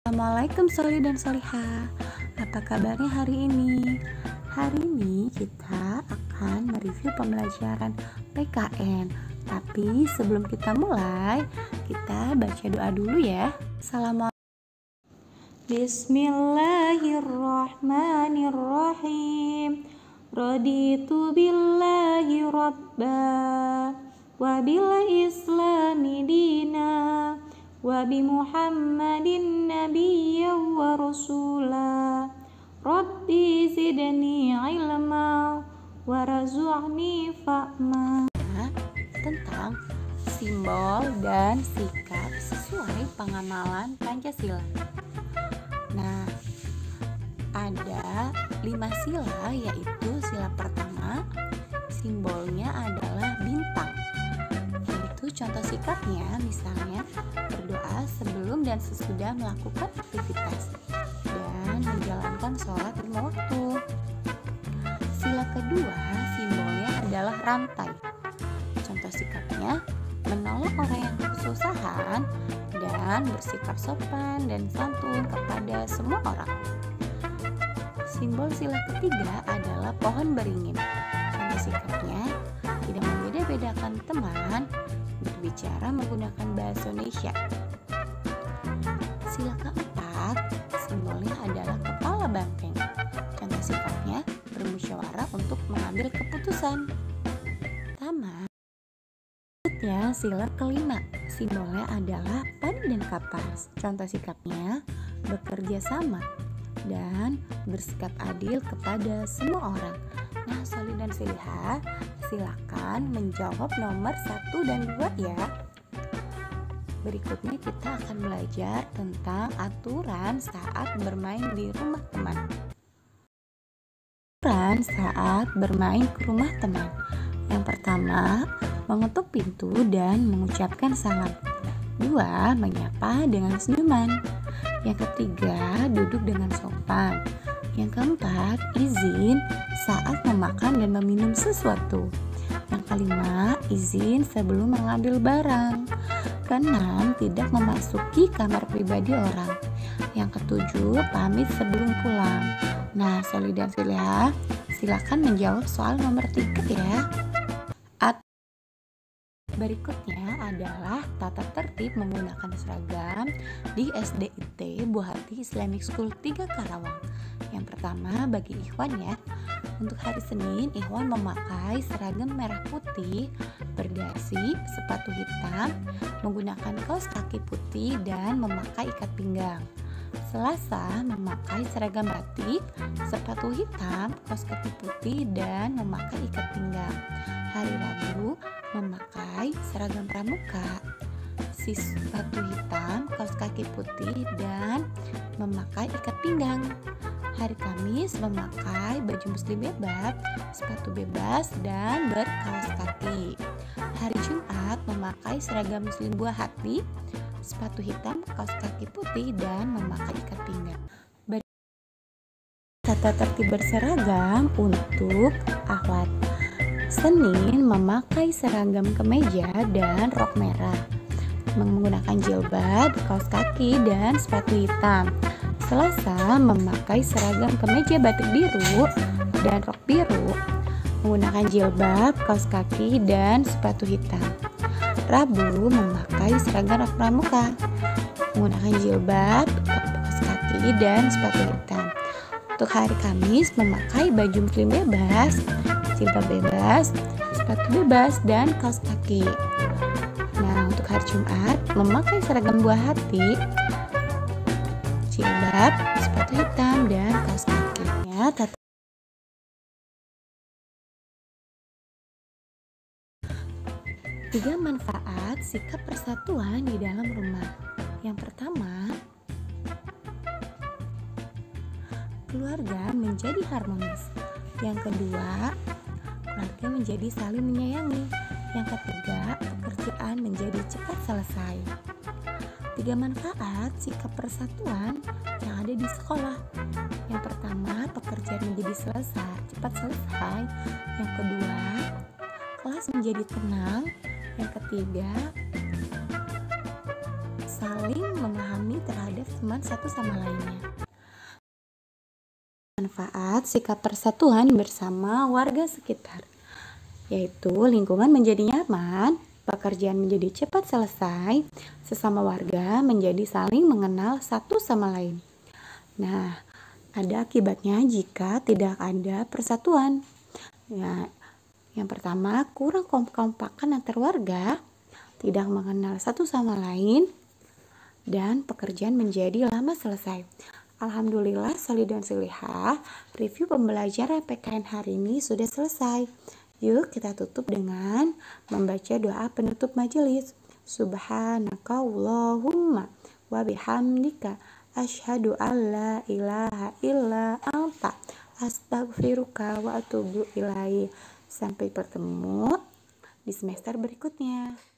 Assalamualaikum Soli dan Solihah. Apa kabarnya hari ini? Hari ini kita akan mereview pembelajaran PKN. Tapi sebelum kita mulai, kita baca doa dulu ya. Bismillahirrahmanirrahim. Raditu billahi rabba wa bil islami dina wa bi Muhammadin nabiyyan wa rasula. Rabbi zidni ilma warzuqni fahma. Tentang simbol dan sikap sesuai pengamalan Pancasila. Nah, ada 5 sila, yaitu sila pertama, simbolnya adalah bintang. Contoh sikapnya misalnya berdoa sebelum dan sesudah melakukan aktivitas dan menjalankan sholat 5 waktu. Sila kedua simbolnya adalah rantai. Contoh sikapnya menolong orang yang kesusahan dan bersikap sopan dan santun kepada semua orang. Simbol sila ketiga adalah pohon beringin. Contoh sikapnya tidak membeda-bedakan teman, berbicara menggunakan bahasa Indonesia. Sila keempat simbolnya adalah kepala banteng. Contoh sikapnya bermusyawarah untuk mengambil keputusan. Selanjutnya sila kelima simbolnya adalah padi dan kapas. Contoh sikapnya bekerja sama dan bersikap adil kepada semua orang. Nah, Soli dan Solihah, silakan menjawab nomor 1 dan 2 ya. Berikutnya kita akan belajar tentang aturan saat bermain di rumah teman. Aturan saat bermain ke rumah teman. Yang pertama, mengetuk pintu dan mengucapkan salam. 2, menyapa dengan senyuman. Yang ketiga, duduk dengan sopan. Yang keempat, izin saat memakan dan meminum sesuatu. Yang kelima, izin sebelum mengambil barang. Keenam, tidak memasuki kamar pribadi orang. Yang ketujuh, pamit sebelum pulang. Nah, Soli dan Solihah, silakan menjawab soal nomor 3 ya. Berikutnya adalah tata tertib menggunakan seragam di SDIT Buah Hati Islamic School 3 Karawang. Yang pertama bagi Ikhwan ya. Untuk hari Senin, Ikhwan memakai seragam merah putih, berdasi, sepatu hitam, menggunakan kaos kaki putih dan memakai ikat pinggang. Selasa memakai seragam batik, sepatu hitam, kaos kaki putih dan memakai ikat pinggang. Hari Rabu memakai seragam pramuka, sepatu hitam, kaos kaki putih dan memakai ikat pinggang. Hari Kamis memakai baju muslim bebas, sepatu bebas dan berkaos kaki. Hari Jumat memakai seragam muslim Buah Hati, sepatu hitam, kaos kaki putih dan memakai ikat pinggang. Tata tertib berseragam untuk akhwat. Senin memakai seragam kemeja dan rok merah, menggunakan jilbab, kaos kaki dan sepatu hitam. Selasa memakai seragam kemeja batik biru dan rok biru, menggunakan jilbab, kaos kaki dan sepatu hitam. Rabu memakai seragam rok pramuka, menggunakan jilbab, kaos kaki dan sepatu hitam. Untuk hari Kamis memakai baju muslim bebas, jilbab bebas, sepatu bebas dan kaos kaki. Nah, untuk hari Jumat memakai seragam Buah Hati, jilbab, sepatu hitam dan kaos kaki. Ya, tiga manfaat sikap persatuan di dalam rumah. Yang pertama, keluarga menjadi harmonis. Yang kedua, keluarga menjadi saling menyayangi. Yang ketiga, pekerjaan menjadi cepat selesai. 3 manfaat sikap persatuan yang ada di sekolah. Yang pertama, pekerjaan menjadi cepat selesai. Yang kedua, kelas menjadi tenang. Yang ketiga, saling saling memahami terhadap teman satu sama lainnya. Manfaat sikap persatuan bersama warga sekitar, yaitu lingkungan menjadi nyaman, pekerjaan menjadi cepat selesai, sesama warga menjadi saling mengenal satu sama lain. Nah, ada akibatnya jika tidak ada persatuan. Ya, yang pertama, kurang kekompakan antar warga, tidak mengenal satu sama lain, dan pekerjaan menjadi lama selesai. Alhamdulillah, solih dan solihah, review pembelajaran PKN hari ini sudah selesai. Yuk kita tutup dengan membaca doa penutup majelis. Subhanakallahumma wa bihamdika asyhadu an la ilaha illa anta astaghfiruka wa atubu ilaik. Sampai bertemu di semester berikutnya.